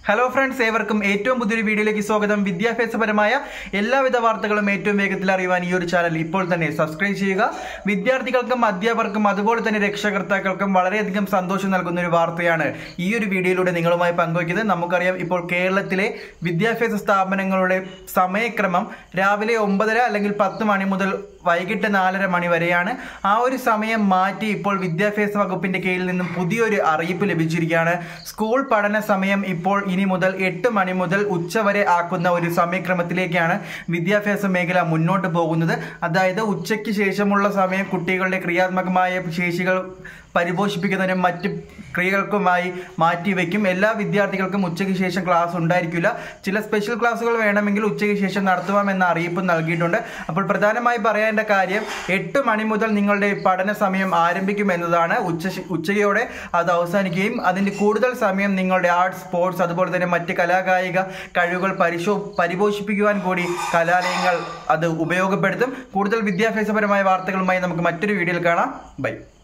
Hello friends, ഏവർക്കും ഏറ്റവും പുതിയൊരു വീഡിയോയിലേക്ക് സ്വാഗതം. വിദ്യാഭ്യാസപരമായ എല്ലാവിധ വാർത്തകളും ഏറ്റവും വേഗത്തിൽ അറിയുവാൻ ഈ ഒരു ചാനൽ ഇപ്പോൾ തന്നെ സബ്സ്ക്രൈബ് ചെയ്യുക. വിദ്യാർത്ഥികൾക്കും അധ്യാപകർക്കും അതുപോലെ തന്നെ രക്ഷകർത്താക്കൾക്കും വളരെയധികം സന്തോഷം നൽകുന്ന ഒരു വാർത്തയാണ് ഈ ഒരു വീഡിയോയിലൂടെ നിങ്ങളുമായി പങ്കുവയ്ക്കുന്നത്. നമുക്കറിയാം, ഇപ്പോൾ കേരളത്തിലെ വിദ്യാഭ്യാസ സ്ഥാപനങ്ങളുടെ സമയക്രമം രാവിലെ 9:30 അല്ലെങ്കിൽ 10 മണി മുതൽ വൈകിട്ട് 4:30 മണി വരെയാണ്. ആ ഒരു സമയം മാറ്റി ഇപ്പോൾ വിദ്യാഭ്യാസ വകുപ്പിന്റെ കീഴിൽ നിന്നും പുതിയൊരു അറിയിപ്പ് ലഭിച്ചിരിക്കുകയാണ്. സ്കൂൾ പഠന സമയം ഇപ്പോൾ ഇനി മുതൽ 8 മണി മുതൽ ഉച്ചവരെ ആക്കുന്ന ഒരു സമയക്രമത്തിലേക്കാണ് വിദ്യാഭ്യാസ മേഖല മുന്നോട്ട് പോകുന്നത്. അതായത് ഉച്ചയ്ക്ക് ശേഷമുള്ള സമയം കുട്ടികളുടെ ക്രിയാത്മകമായ ശേഷികൾ പരിപോഷിപ്പിക്കുന്നതിനും മറ്റ് ക്രിയകൾക്കുമായി മാറ്റിവെക്കും. എല്ലാ വിദ്യാർത്ഥികൾക്കും ഉച്ചയ്ക്ക് ശേഷം ക്ലാസ് ഉണ്ടായിരിക്കില്ല. ചില സ്പെഷ്യൽ ക്ലാസ്സുകൾ വേണമെങ്കിൽ ഉച്ചയ്ക്ക് ശേഷം നടത്തുവാമെന്ന അറിയിപ്പ് നൽകിയിട്ടുണ്ട്. അപ്പോൾ പ്രധാനമായി പറയേണ്ട കാര്യം 8 മണി മുതൽ നിങ്ങളുടെ പഠന സമയം ആരംഭിക്കും എന്നതാണ്. ഉച്ചയോടെ അത് അവസാനിക്കുകയും അതിൻ്റെ കൂടുതൽ സമയം നിങ്ങളുടെ ആർട്സ്, സ്പോർട്സ് അതുപോലെ തന്നെ മറ്റ് കലാകായിക കഴിവുകൾ പരിപോഷിപ്പിക്കുവാൻ കൂടി കലാലയങ്ങൾ അത് ഉപയോഗപ്പെടുത്തും. കൂടുതൽ വിദ്യാഭ്യാസപരമായ വാർത്തകളുമായി നമുക്ക് മറ്റൊരു വീഡിയോയിൽ കാണാം. ബൈ.